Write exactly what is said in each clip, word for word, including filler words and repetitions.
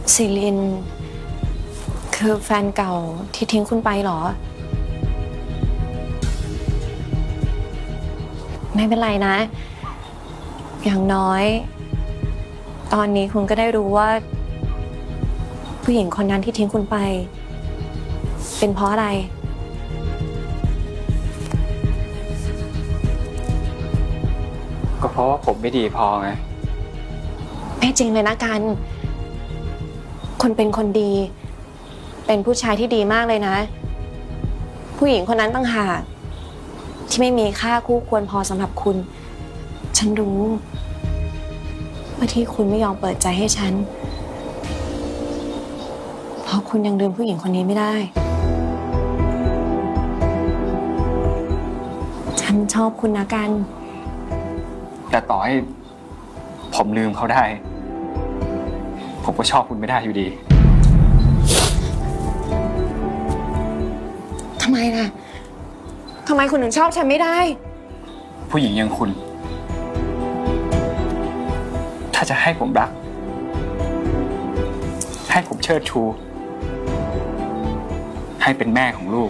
ศิลินคือแฟนเก่าที่ทิ้งคุณไปเหรอไม่เป็นไรนะ อย่างน้อยตอนนี้คุณก็ได้รู้ว่าผู้หญิงคนนั้นที่ทิ้งคุณไปเป็นเพราะอะไรก็เพราะว่าผมไม่ดีพอไงไม่จริงเลยนะกันคุณเป็นคนดีเป็นผู้ชายที่ดีมากเลยนะผู้หญิงคนนั้นต่างหากที่ไม่มีค่าคู่ควรพอสำหรับคุณฉันรู้ว่าที่คุณไม่ยอมเปิดใจให้ฉันเพราะคุณยังลืมผู้หญิงคนนี้ไม่ได้ฉันชอบคุณนะกันแต่ต่อให้ผมลืมเขาได้ผมก็ชอบคุณไม่ได้อยู่ดีทำไมล่ะทำไมคุณถึงชอบฉันไม่ได้ผู้หญิงอย่างคุณถ้าจะให้ผมรักให้ผมเชิดชูให้เป็นแม่ของลูก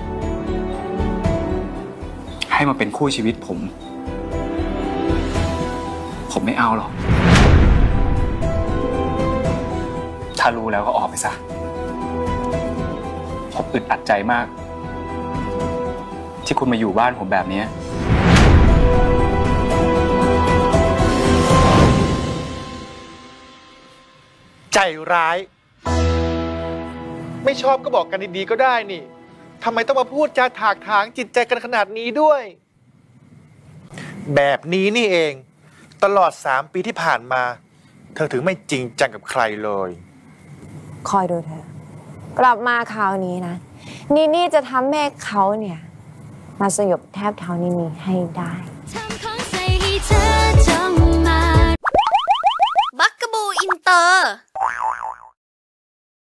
ให้มาเป็นคู่ชีวิตผมผมไม่เอาหรอกถ้ารู้แล้วก็ออกไปซะผมอึดอัดใจมากที่คุณมาอยู่บ้านผมแบบนี้ใจร้ายไม่ชอบก็บอกกันดีๆก็ได้นี่ทำไมต้องมาพูดจาถากถางจิตใจกันขนาดนี้ด้วยแบบนี้นี่เองตลอดสามปีที่ผ่านมาเธอถึงไม่จริงจังกับใครเลยคอยดูเธอกลับมาคราวนี้นะนี่นี่จะทำแม่เขาเนี่ยมาสยบแทบเท้านี่นี่ให้ได้